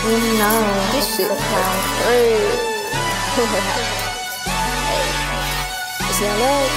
You know, This shit sounds crazy. Hey, see how legs?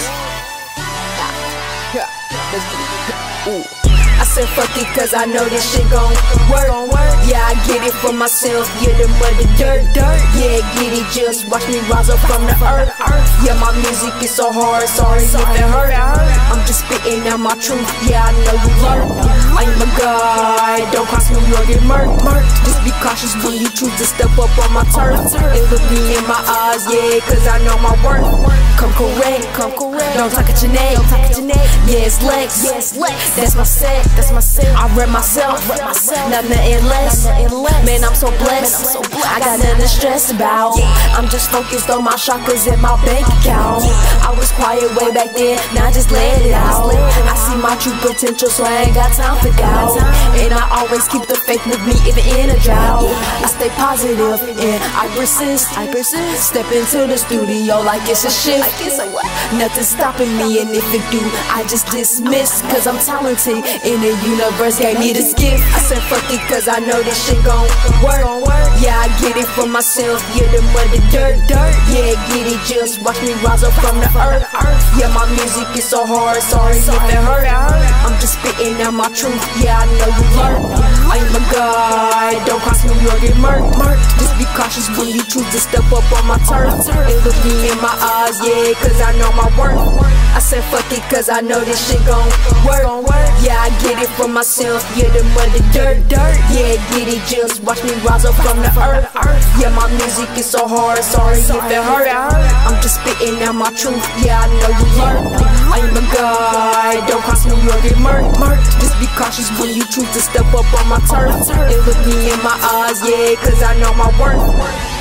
Yeah, let's get it. Ooh. I said fuck it cause I know this shit gon' work. Yeah, I get it for myself, yeah, the mother dirt. Yeah, get it, just watch me rise up from the earth. Yeah, my music is so hard, sorry if it hurt. I'm just spitting out my truth, yeah, I know you learn. I am a guy, don't cross me, you'll get murked. Just be cautious when you choose to step up on my turf. And look me in my eyes, yeah, cause I know my worth. Come correct, don't talk at your name. Yeah, it's Lex, that's my set. I rep myself, nothing less. Man, I'm so blessed. I got nothing to stress about. I'm just focused on my chakras and my bank account. I was quiet way back then, now I just let it out. I see my true potential, so I ain't got time for doubt. And I always keep the faith with me even in a drought. I stay positive and I persist. Step into the studio like it's a shift. Nothing stopping me, and if it do, I just dismiss. Cause I'm talented and the universe gave me this gift. I said fuck it cause I know this shit gon' work. Yeah, I get it for myself, yeah, the mother dirt. Yeah, get it, just watch me rise up from the earth. Yeah, my music is so hard, sorry if it hurt. I'm just spitting out my truth, yeah, I know you learn. I am a guy, don't cross me, you'll get murked. Just be cautious when you choose to step up on my turf. And look me in my eyes, yeah, cause I know my worth. I said fuck it cause I know this shit gon' work. Yeah, I get it for myself, yeah, the mother dirt. Yeah, get it, just watch me rise up from the earth. Yeah, my music is so hard, sorry if it hurt. I'm just spitting out my truth, yeah, I know you learn. I am a guy, don't cross me, you'll get murked. Just be cautious when you choose to step up on my turf. And look me in my eyes, yeah, cause I know my worth.